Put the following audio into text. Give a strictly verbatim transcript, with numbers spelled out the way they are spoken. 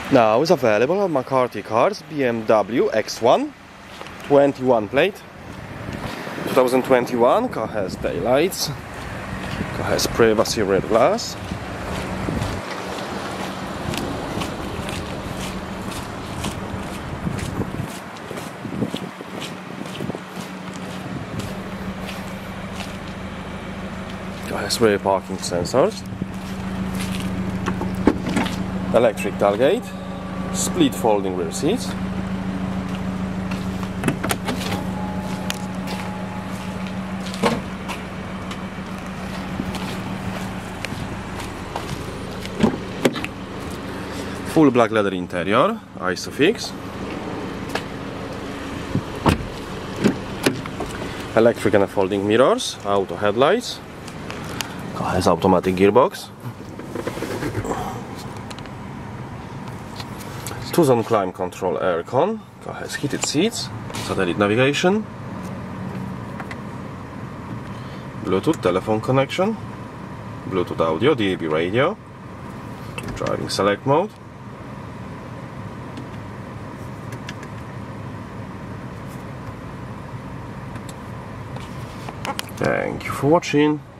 Now is available on McCarthy Cars B M W X one twenty-one plate two thousand twenty-one. Car has taillights, car has privacy rear glass, car has rear parking sensors, electric tailgate, split folding rear seats, full black leather interior, ISOFIX, electric and folding mirrors, auto headlights, car has automatic gearbox, two-zone climate control aircon, car has heated seats, satellite navigation, Bluetooth telephone connection, Bluetooth audio, D A B radio, driving select mode. Thank you for watching.